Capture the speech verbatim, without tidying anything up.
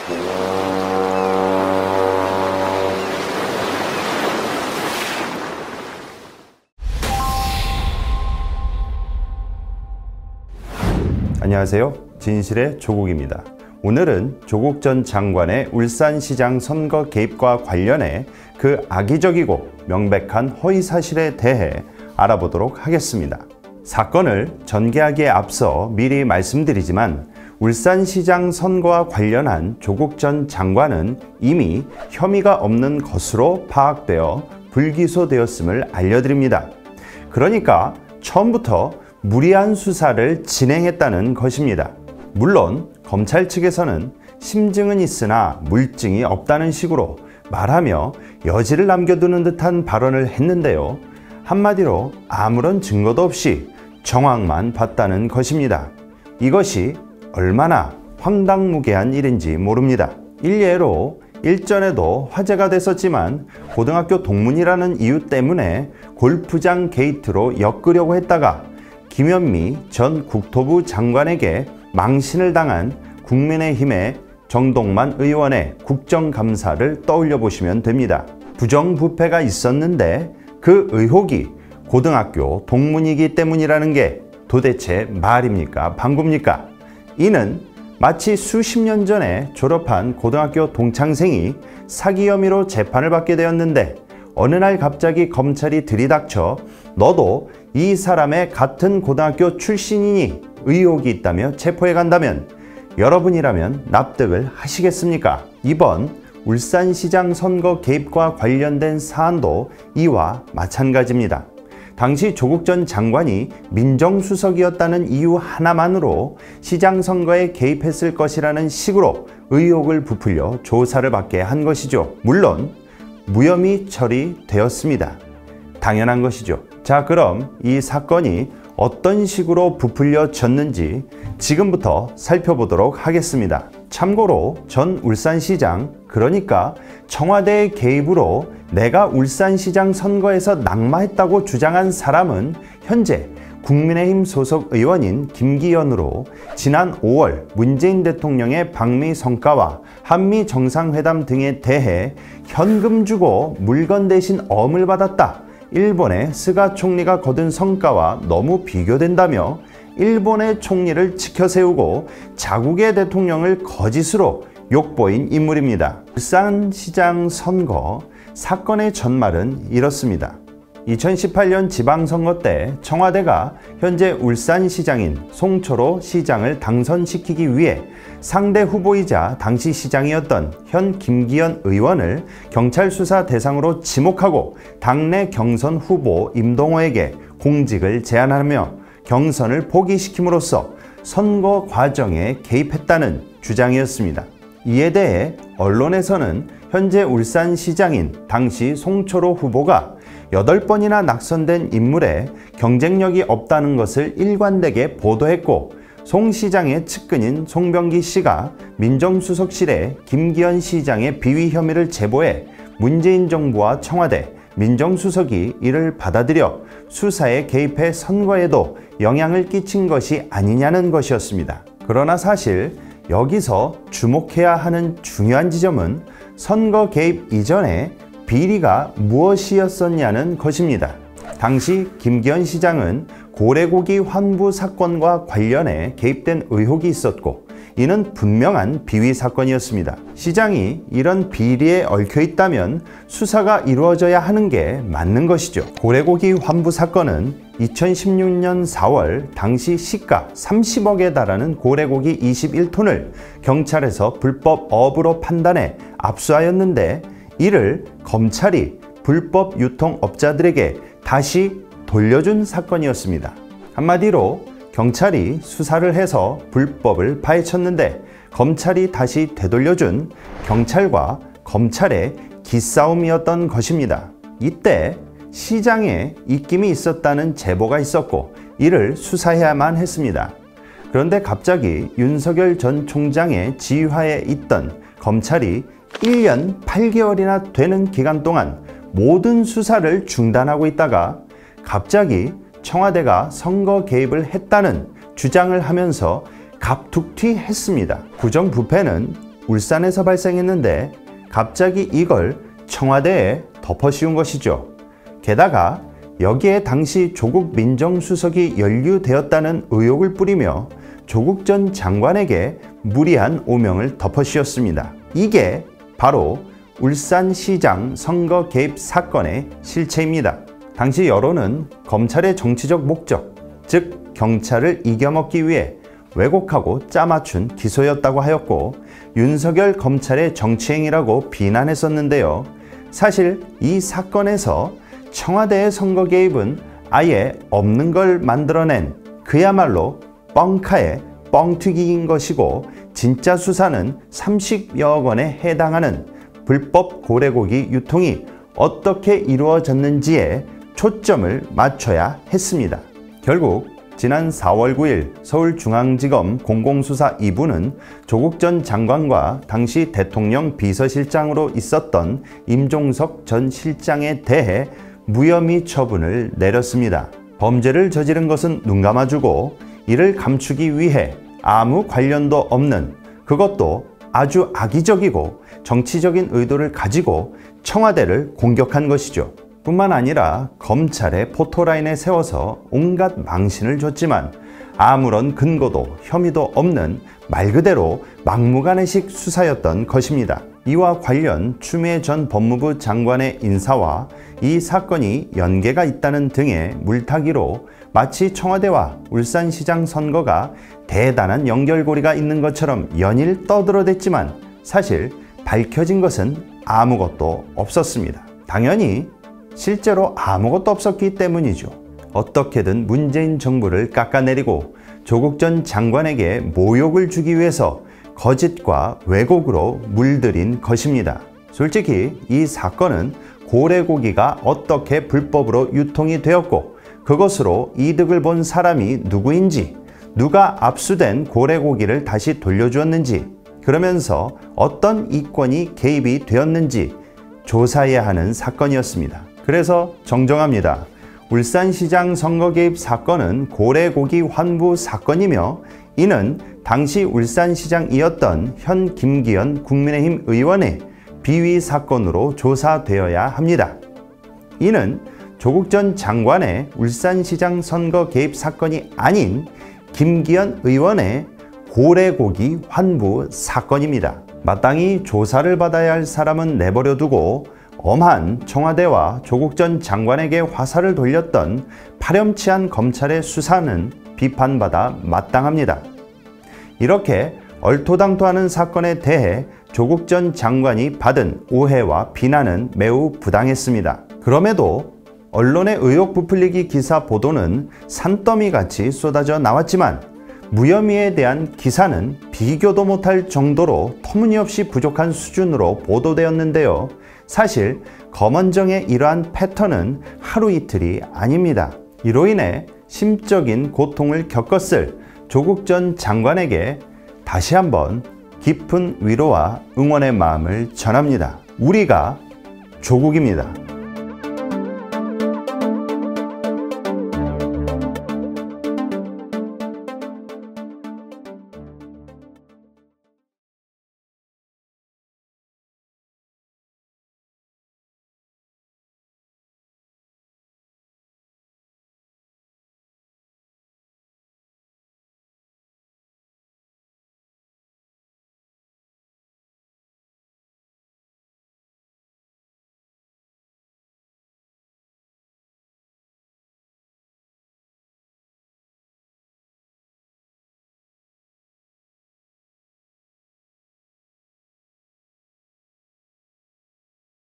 안녕하세요. 진실의 조국입니다. 오늘은 조국 전 장관의 울산시장 선거 개입과 관련해 그 악의적이고 명백한 허위사실에 대해 알아보도록 하겠습니다. 사건을 전개하기에 앞서 미리 말씀드리지만 울산시장 선거와 관련한 조국 전 장관은 이미 혐의가 없는 것으로 파악되어 불기소되었음을 알려드립니다. 그러니까 처음부터 무리한 수사를 진행했다는 것입니다. 물론 검찰 측에서는 심증은 있으나 물증이 없다는 식으로 말하며 여지를 남겨두는 듯한 발언을 했는데요. 한마디로 아무런 증거도 없이 정황만 봤다는 것입니다. 이것이 얼마나 황당무계한 일인지 모릅니다. 일례로 일전에도 화제가 됐었지만 고등학교 동문이라는 이유 때문에 골프장 게이트로 엮으려고 했다가 김현미 전 국토부 장관에게 망신을 당한 국민의힘의 정동만 의원의 국정감사를 떠올려 보시면 됩니다. 부정부패가 있었는데 그 의혹이 고등학교 동문이기 때문이라는 게 도대체 말입니까? 방구입니까? 이는 마치 수십 년 전에 졸업한 고등학교 동창생이 사기 혐의로 재판을 받게 되었는데 어느 날 갑자기 검찰이 들이닥쳐 너도 이 사람의 같은 고등학교 출신이니 의혹이 있다며 체포해 간다면 여러분이라면 납득을 하시겠습니까? 이번 울산시장 선거 개입과 관련된 사안도 이와 마찬가지입니다. 당시 조국 전 장관이 민정수석이었다는 이유 하나만으로 시장 선거에 개입했을 것이라는 식으로 의혹을 부풀려 조사를 받게 한 것이죠. 물론 무혐의 처리되었습니다. 당연한 것이죠. 자, 그럼 이 사건이 어떤 식으로 부풀려졌는지 지금부터 살펴보도록 하겠습니다. 참고로 전 울산시장, 그러니까 청와대의 개입으로 내가 울산시장 선거에서 낙마했다고 주장한 사람은 현재 국민의힘 소속 의원인 김기현으로 지난 오월 문재인 대통령의 방미 성과와 한미 정상회담 등에 대해 현금 주고 물건 대신 엄을 받았다. 일본의 스가 총리가 거둔 성과와 너무 비교된다며 일본의 총리를 치켜세우고 자국의 대통령을 거짓으로 욕보인 인물입니다. 울산시장 선거 사건의 전말은 이렇습니다. 이천십팔 년 지방선거 때 청와대가 현재 울산시장인 송철호 시장을 당선시키기 위해 상대 후보이자 당시 시장이었던 현 김기현 의원을 경찰 수사 대상으로 지목하고 당내 경선 후보 임동호에게 공직을 제안하며 경선을 포기시킴으로써 선거 과정에 개입했다는 주장이었습니다. 이에 대해 언론에서는 현재 울산시장인 당시 송철호 후보가 여덟 번이나 낙선된 인물에 경쟁력이 없다는 것을 일관되게 보도했고 송 시장의 측근인 송병기 씨가 민정수석실에 김기현 시장의 비위 혐의를 제보해 문재인 정부와 청와대, 민정수석이 이를 받아들여 수사에 개입해 선거에도 영향을 끼친 것이 아니냐는 것이었습니다. 그러나 사실 여기서 주목해야 하는 중요한 지점은 선거 개입 이전에 비리가 무엇이었었냐는 것입니다. 당시 김기현 시장은 고래고기 환부 사건과 관련해 개입된 의혹이 있었고 이는 분명한 비위 사건이었습니다. 시장이 이런 비리에 얽혀 있다면 수사가 이루어져야 하는 게 맞는 것이죠. 고래고기 환부 사건은 이천십육 년 사월 당시 시가 삼십억에 달하는 고래고기 이십일 톤을 경찰에서 불법 어부로 판단해 압수하였는데 이를 검찰이 불법 유통업자들에게 다시 돌려준 사건이었습니다. 한마디로 경찰이 수사를 해서 불법을 파헤쳤는데 검찰이 다시 되돌려준 경찰과 검찰의 기싸움이었던 것입니다. 이때 시장에 입김이 있었다는 제보가 있었고 이를 수사해야만 했습니다. 그런데 갑자기 윤석열 전 총장의 지휘하에 있던 검찰이 일 년 팔 개월이나 되는 기간 동안 모든 수사를 중단하고 있다가 갑자기 청와대가 선거 개입을 했다는 주장을 하면서 갑툭튀했습니다. 부정부패는 울산에서 발생했는데 갑자기 이걸 청와대에 덮어씌운 것이죠. 게다가 여기에 당시 조국 민정수석이 연루되었다는 의혹을 뿌리며 조국 전 장관에게 무리한 오명을 덮어씌웠습니다. 이게 바로 울산시장 선거 개입 사건의 실체입니다. 당시 여론은 검찰의 정치적 목적, 즉 경찰을 이겨먹기 위해 왜곡하고 짜맞춘 기소였다고 하였고 윤석열 검찰의 정치행위라고 비난했었는데요. 사실 이 사건에서 청와대의 선거 개입은 아예 없는 걸 만들어낸 그야말로 뻥카의 뻥튀기인 것이고 진짜 수사는 삼십여억 원에 해당하는 불법 고래고기 유통이 어떻게 이루어졌는지에 초점을 맞춰야 했습니다. 결국 지난 사월 구일 서울중앙지검 공공수사 이 부는 조국 전 장관과 당시 대통령 비서실장으로 있었던 임종석 전 실장에 대해 무혐의 처분을 내렸습니다. 범죄를 저지른 것은 눈감아주고 이를 감추기 위해 아무 관련도 없는, 그것도 아주 악의적이고 정치적인 의도를 가지고 청와대를 공격한 것이죠. 뿐만 아니라 검찰의 포토라인에 세워서 온갖 망신을 줬지만 아무런 근거도 혐의도 없는 말 그대로 막무가내식 수사였던 것입니다. 이와 관련 추미애 전 법무부 장관의 인사와 이 사건이 연계가 있다는 등의 물타기로 마치 청와대와 울산시장 선거가 대단한 연결고리가 있는 것처럼 연일 떠들어댔지만 사실 밝혀진 것은 아무것도 없었습니다. 당연히 실제로 아무것도 없었기 때문이죠. 어떻게든 문재인 정부를 깎아내리고 조국 전 장관에게 모욕을 주기 위해서 거짓과 왜곡으로 물들인 것입니다. 솔직히 이 사건은 고래고기가 어떻게 불법으로 유통이 되었고 그것으로 이득을 본 사람이 누구인지, 누가 압수된 고래고기를 다시 돌려주었는지, 그러면서 어떤 이권이 개입이 되었는지 조사해야 하는 사건이었습니다. 그래서 정정합니다. 울산시장 선거 개입 사건은 고래고기 환부 사건이며 이는 당시 울산시장이었던 현 김기현 국민의힘 의원의 비위 사건으로 조사되어야 합니다. 이는 조국 전 장관의 울산시장 선거 개입 사건이 아닌 김기현 의원의 고래고기 환부 사건입니다. 마땅히 조사를 받아야 할 사람은 내버려두고 엄한 청와대와 조국 전 장관에게 화살을 돌렸던 파렴치한 검찰의 수사는 비판받아 마땅합니다. 이렇게 얼토당토하는 사건에 대해 조국 전 장관이 받은 오해와 비난은 매우 부당했습니다. 그럼에도 언론의 의혹 부풀리기 기사 보도는 산더미같이 쏟아져 나왔지만 무혐의에 대한 기사는 비교도 못할 정도로 터무니없이 부족한 수준으로 보도되었는데요. 사실 검언정의 이러한 패턴은 하루 이틀이 아닙니다. 이로 인해 심적인 고통을 겪었을 조국 전 장관에게 다시 한번 깊은 위로와 응원의 마음을 전합니다. 우리가 조국입니다.